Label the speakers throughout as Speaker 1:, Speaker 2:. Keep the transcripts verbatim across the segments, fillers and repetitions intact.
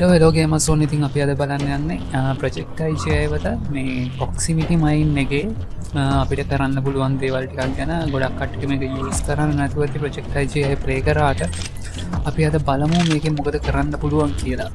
Speaker 1: Hello hello games ඕන ඉතින් අපි අද බලන්න යන්නේ ප්‍රොජෙක්ට් I G I වල මේ ප්‍රොක්සිමිටි මයින් එකේ අපිට කරන්න පුළුවන් දේවල් ටිකක් ගැන ගොඩක් කට්ටිය මේක යූස් කරන්න නැතුව ඉතින් project I G I play කරාට අපි අද බලමු මේකෙන් මොකද කරන්න පුළුවන් කියලා.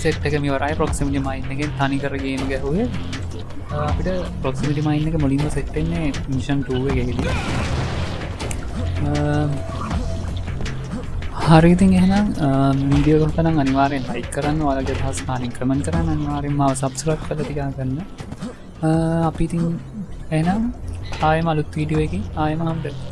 Speaker 1: සෙට් එක මෙවරයි ප්‍රොක්සිමිටි මයින් එකෙන් තනි කර ගේම් ගැහුවේ අපිට ප්‍රොක්සිමිටි මයින් එක මුලින්ම සෙට් වෙන්නේ මිෂන් two එකේදී හරි ඉතින් එහෙනම් වීඩියෝ එක නම් අනිවාර්යෙන් ලයික් කරන්න ඔයාලගේ අදහස් කාණින් කමෙන්ට් කරන්න අනිවාර්යෙන්ම මාව සබ්ස්ක්‍රයිබ් කරලා තියාගන්න අපි ඉතින් එහෙනම් ආයෙම අලුත් වීඩියෝ එකකින් ආයෙම හම්බෙමු